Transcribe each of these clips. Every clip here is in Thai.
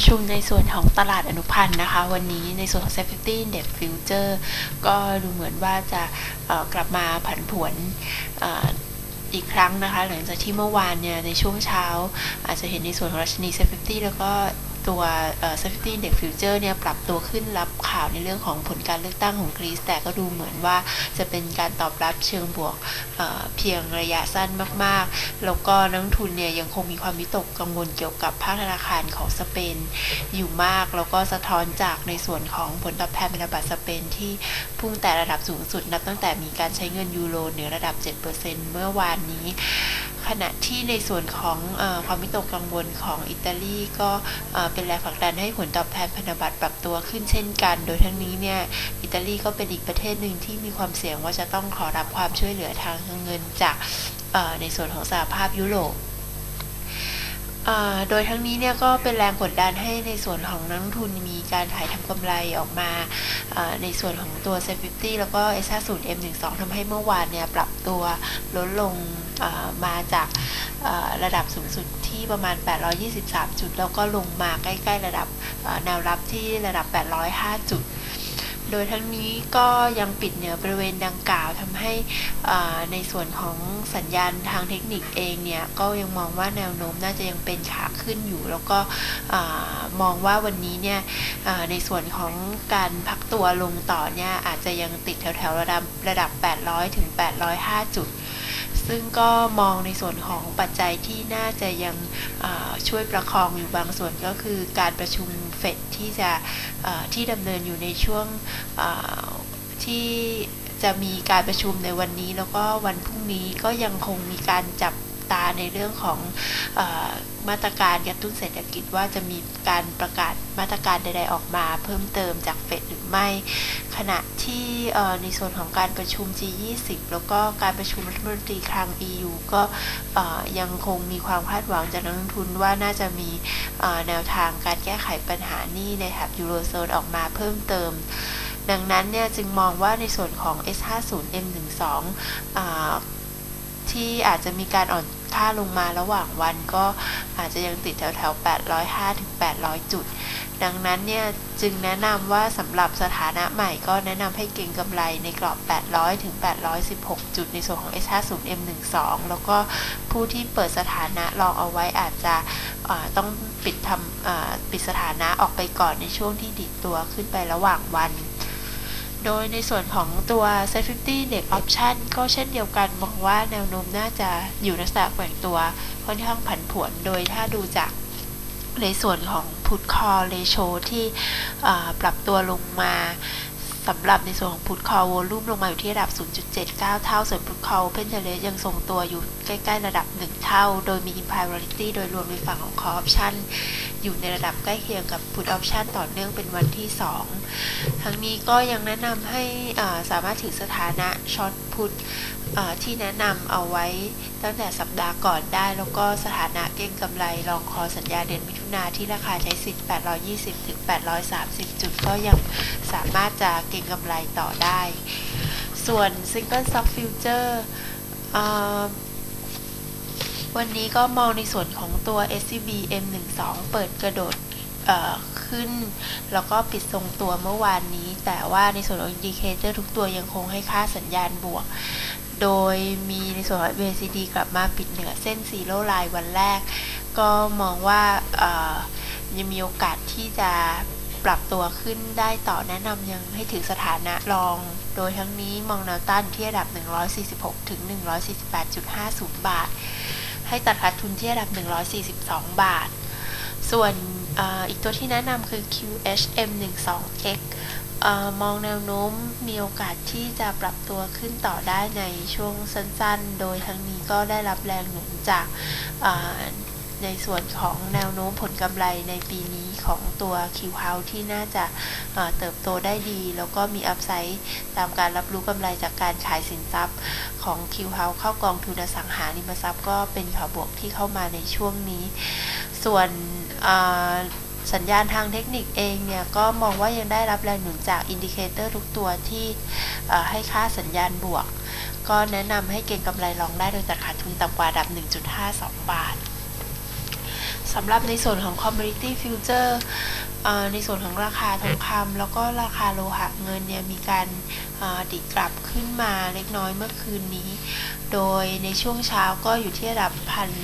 ประชุมในส่วนของตลาดอนุพันธ์นะคะวันนี้ในส่วนของ Safety Index Future ก็ดูเหมือนว่าจะกลับมาผันผวนอีกครั้งนะคะหลังจากที่เมื่อวานเนี่ยในช่วงเช้าอาจจะเห็นในส่วนของดัชนี Safety แล้วก็ตัว Safety Index Future เนี่ยปรับตัวขึ้นรับข่าวในเรื่องของผลการเลือกตั้งของกรีซแต่ก็ดูเหมือนว่าจะเป็นการตอบรับเชิงบวกเพียงระยะสั้นมากๆแล้วก็นักลงทุนเนี่ยยังคงมีความวิตกกังวลเกี่ยวกับภาคธนาคารของสเปนอยู่มากแล้วก็สะท้อนจากในส่วนของผลตอบแทนพันธบัตรสเปนที่พุ่งแต่ระดับสูงสุดนับตั้งแต่มีการใช้เงินยูโรเหนือระดับ 7% เมื่อวานนี้ขณะที่ในส่วนของความวิตกกังวลของอิตาลีก็เป็นแรงผลักดันให้ผลตอบแทนพันธบัตรปรับตัวขึ้นเช่นกันโดยทั้งนี้เนี่ยอิตาลีก็เป็นอีกประเทศหนึ่งที่มีความเสี่ยงว่าจะต้องขอรับความช่วยเหลือทางเงินจากในส่วนของสหภาพยุโรปโดยทั้งนี้เนี่ยก็เป็นแรงกดดันให้ในส่วนของนักลงทุนมีการขายทำกำไรออกมาในส่วนของตัว Safety แล้วก็ S50 M12 ทำให้เมื่อวานเนี่ยปรับตัวลดลงมาจากระดับสูงสุดที่ประมาณ823จุดแล้วก็ลงมาใกล้ๆระดับแนวรับที่ระดับ805จุดโดยทั้งนี้ก็ยังปิดเหนือบริเวณดังกล่าวทำให้ในส่วนของสัญญาณทางเทคนิคเองเนี่ยก็ยังมองว่าแนวโน้มน่าจะยังเป็นขาขึ้นอยู่แล้วก็มองว่าวันนี้เนี่ยในส่วนของการพักตัวลงต่อเนี่ยอาจจะยังติดแถวๆระดับ800ถึง805จุดซึ่งก็มองในส่วนของปัจจัยที่น่าจะยังช่วยประคองอยู่บางส่วนก็คือการประชุมเฟดที่ดำเนินอยู่ในช่วงที่จะมีการประชุมในวันนี้แล้วก็วันพรุ่งนี้ก็ยังคงมีการจับตาในเรื่องของมาตรการกระตุ้นเศรษฐกิจว่าจะมีการประกาศมาตรการใดๆออกมาเพิ่มเติมจากเฟดหรือไม่ขณะที่ในส่วนของการประชุม G20 แล้วก็การประชุมรัฐมนตรีคลัง EU ก็ยังคงมีความคาดหวังจากนักลงทุนว่าน่าจะมีแนวทางการแก้ไขปัญหาหนี้ในแถบยูโรโซนออกมาเพิ่มเติมดังนั้นเนี่ยจึงมองว่าในส่วนของ S50 M12 ที่อาจจะมีการอ่อนค่าลงมาระหว่างวันก็อาจจะยังติดแถวๆ805ถึง800จุดดังนั้นเนี่ยจึงแนะนำว่าสำหรับสถานะใหม่ก็แนะนำให้เก็งกำไรในกรอบ800ถึง816จุดในส่วนของ S50 M12 แล้วก็ผู้ที่เปิดสถานะลองเอาไว้อาจจะต้องปิดสถานะออกไปก่อนในช่วงที่ดิดตัวขึ้นไประหว่างวันโดยในส่วนของตัว Safety Index Option ก็เช่นเดียวกันมองว่าแนวโน้มน่าจะอยู่ในลักษณะแกว่งตัวค่อนข้างผันผวนโดยถ้าดูจากในส่วนของ Put Call Ratio ที่ปรับตัวลงมาสำหรับในส่วนของ Put Call Volume ลงมาอยู่ที่ระดับ 0.79 เท่าส่วน Put Call Open Interest ยังทรงตัวอยู่ใกล้ๆระดับ 1 เท่าโดยมี Implied Volatility โดยรวมในฝั่งของ Call Option อยู่ในระดับใกล้เคียงกับ Put Option ต่อเนื่องเป็นวันที่ 2 ทั้งนี้ก็ยังแนะนำให้สามารถถือสถานะ Short Put ที่แนะนำเอาไว้ตั้งแต่สัปดาห์ก่อนได้แล้วก็สถานะเก็งกำไรลองคอสัญญาเดือนมิถุนาที่ราคาใช้สิทธิ์820ถึง830จุดก็ยังสามารถจะเก็งกำไรต่อได้ส่วน Single Stock Future วันนี้ก็มองในส่วนของตัว SCB M12 เปิดกระโดดขึ้นแล้วก็ปิดทรงตัวเมื่อวานนี้แต่ว่าในส่วนของอินดิเคเตอร์ทุกตัวยังคงให้ค่าสัญญาณบวกโดยมีในส่วนของ MACD กลับมาปิดเหนือเส้นซีโร่ไลน์วันแรกก็มองว่ายังมีโอกาสที่จะปรับตัวขึ้นได้ต่อแนะนำยังให้ถือสถานะรองโดยทั้งนี้มองแนวต้านที่ระดับ146ถึง148.50 บาทให้ตัดขาดทุนที่ระดับ142 บาทส่วนอีกตัวที่แนะนำคือ QHM12X มองแนวโน้มมีโอกาสที่จะปรับตัวขึ้นต่อได้ในช่วงสั้นๆโดยทั้งนี้ก็ได้รับแรงหนุนจากในส่วนของแนวโน้มผลกำไรในปีนี้ของตัว Q-House ที่น่าจะเติบโตได้ดีแล้วก็มีอัพไซด์ตามการรับรู้กำไรจากการขายสินทรัพย์ของ Q-House เข้ากองทุนอสังหาริมทรัพย์ก็เป็นข่าวบวกที่เข้ามาในช่วงนี้ส่วนสัญญาณทางเทคนิคเองเนี่ยก็มองว่ายังได้รับแรงหนุนจากอินดิเคเตอร์ทุกตัวที่ให้ค่าสัญญาณบวกก็แนะนำให้เก็งกำไรลองได้โดยตัดขาดทุนต่ำกว่าระดับ 1.52 บาทสำหรับในส่วนของ Commodity Future ในส่วนของราคาทองคำแล้วก็ราคาโลหะเงินเนี่ยมีการดิดกลับขึ้นมาเล็กน้อยเมื่อคืนนี้โดยในช่วงเช้าก็อยู่ที่ระดับ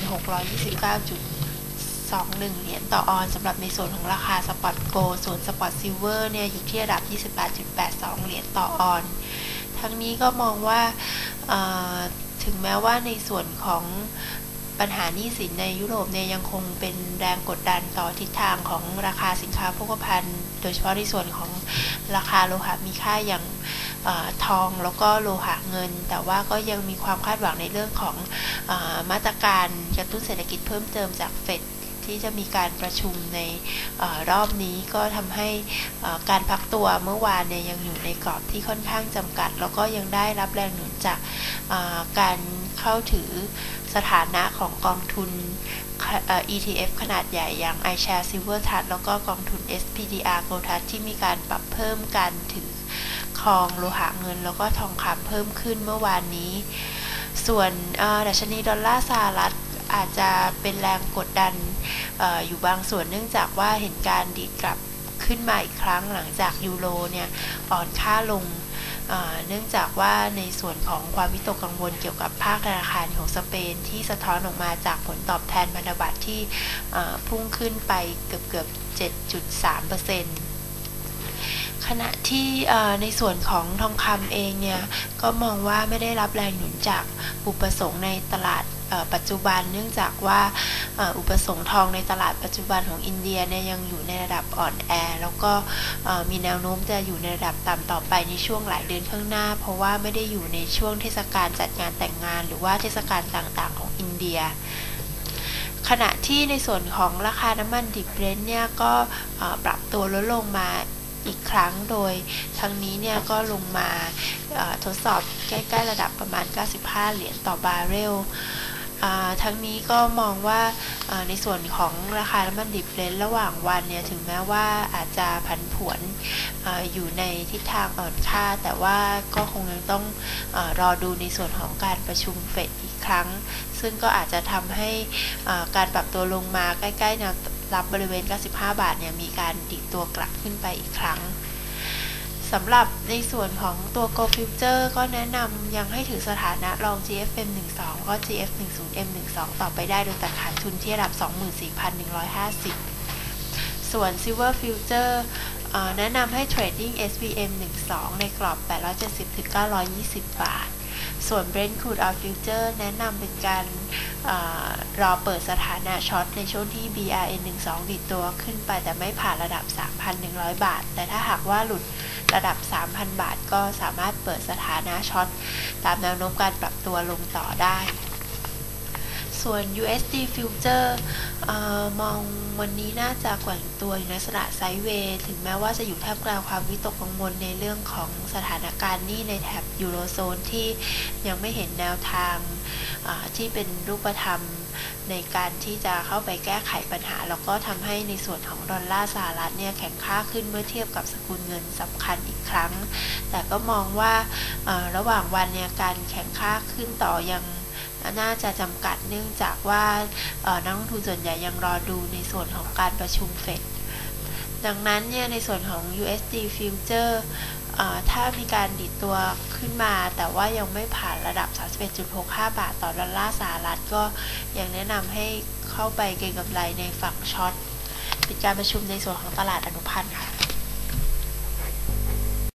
1,629.21 เหรียญต่อออนซ์สำหรับในส่วนของราคาสปอตโกลด์ส่วนสปอตซิลเวอร์เนี่ยอยู่ที่ระดับ 28.82 เหรียญต่อออนซ์ทั้งนี้ก็มองว่าถึงแม้ว่าในส่วนของปัญหาหนี้สินในยุโรปเนี่ยยังคงเป็นแรงกดดันต่อทิศทางของราคาสินค้าโภคภัณฑ์โดยเฉพาะในส่วนของราคาโลหะมีค่าอย่างทองแล้วก็โลหะเงินแต่ว่าก็ยังมีความคาดหวังในเรื่องของมาตรการกระตุ้นเศรษฐกิจเพิ่มเติมจากเฟดที่จะมีการประชุมในรอบนี้ก็ทำให้การพักตัวเมื่อวานเนี่ยยังอยู่ในกรอบที่ค่อนข้างจำกัดแล้วก็ยังได้รับแรงหนุนจากการเข้าถือสถานะของกองทุนETF ขนาดใหญ่อย่าง iShares Silver Trust แล้วก็กองทุน SPDR Gold Trust ที่มีการปรับเพิ่มการถือครองโลหะเงินแล้วก็ทองคำเพิ่มขึ้นเมื่อวานนี้ส่วนดัชนีดอลลาร์สหรัฐอาจจะเป็นแรงกดดันอยู่บางส่วนเนื่องจากว่าเห็นการดีดกลับขึ้นมาอีกครั้งหลังจากยูโรเนี่ยอ่อนค่าลงเนื่องจากว่าในส่วนของความวิตกกังวลเกี่ยวกับภาคธนาคารของสเปนที่สะท้อนออกมาจากผลตอบแทนพันธบัตรที่พุ่งขึ้นไปเกือบ 7.3%ขณะที่ในส่วนของทองคำเองเนี่ยก็มองว่าไม่ได้รับแรงหนุนจากอุปสงค์ในตลาดปัจจุบันเนื่องจากว่าอุปสงค์ทองในตลาดปัจจุบันของอินเดียเนี่ยยังอยู่ในระดับอ่อนแอแล้วก็มีแนวโน้มจะอยู่ในระดับต่ำต่อไปในช่วงหลายเดือนข้างหน้าเพราะว่าไม่ได้อยู่ในช่วงเทศกาลจัดงานแต่งงานหรือว่าเทศกาลต่างๆของอินเดียขณะที่ในส่วนของราคาน้ำมันดิบเบรนท์เนี่ยก็ปรับตัวลดลงมาอีกครั้งโดยทั้งนี้เนี่ยก็ลงมาทดสอบใกล้ๆระดับประมาณ95เหรียญต่อบาร์เรลทั้งนี้ก็มองว่าในส่วนของราคาน้ำมันดิบเบรนท์ระหว่างวันเนี่ยถึงแม้ว่าอาจจะผันผวนอยู่ในทิศทางอ่อนค่าแต่ว่าก็คงยังต้องรอดูในส่วนของการประชุมเฟดอีกครั้งซึ่งก็อาจจะทำให้การปรับตัวลงมาใกล้ๆแนวรับบริเวณ95 บาทเนี่ยมีการดิดตัวกลับขึ้นไปอีกครั้งสำหรับในส่วนของตัว Gold Future ก็แนะนำยังให้ถือสถานะลอง GFM12 ก็ GF10M12 ต่อไปได้โดยตัดขาดทุนที่ระดับ 24,150 ส่วน Silver Future แนะนำให้ Trading SVM12 ในกรอบ 870-920 บาทส่วน Brent Crude Oil Future แนะนำเป็นการรอเปิดสถานะช็อตในช่วงที่ BRN12 ดิดตัวขึ้นไปแต่ไม่ผ่านระดับ 3,100 บาทแต่ถ้าหากว่าหลุดระดับ 3,000 บาทก็สามารถเปิดสถานะช็อตตามแนวโน้มการปรับตัวลงต่อได้ส่วน USD Future มองวันนี้น่าจะแกว่งตัวอยู่ในลักษณะไซด์เวย์ถึงแม้ว่าจะอยู่ท่ามกลางความวิตกกังวลในเรื่องของสถานการณ์หนี้ในแถบยูโรโซนที่ยังไม่เห็นแนวทางที่เป็นรูปธรรมในการที่จะเข้าไปแก้ไขปัญหาแล้วก็ทำให้ในส่วนของดอลลาร์สหรัฐเนี่ยแข็งค่าขึ้นเมื่อเทียบกับสกุลเงินสำคัญอีกครั้งแต่ก็มองว่าระหว่างวันเนี่ยการแข็งค่าขึ้นต่อยังน่าจะจำกัดเนื่องจากว่านักลงทุนส่วนใหญ่ยังรอดูในส่วนของการประชุมเฟดดังนั้นเนี่ยในส่วนของ USD Future ถ้ามีการดิดตัวขึ้นมาแต่ว่ายังไม่ผ่านระดับ 31.65 บาทต่อดอลลาร์สหรัฐก็ยังแนะนำให้เข้าไปเก็งกำไรในฝั่งช็อตปิดการประชุมในส่วนของตลาดอนุพันธ์ค่ะ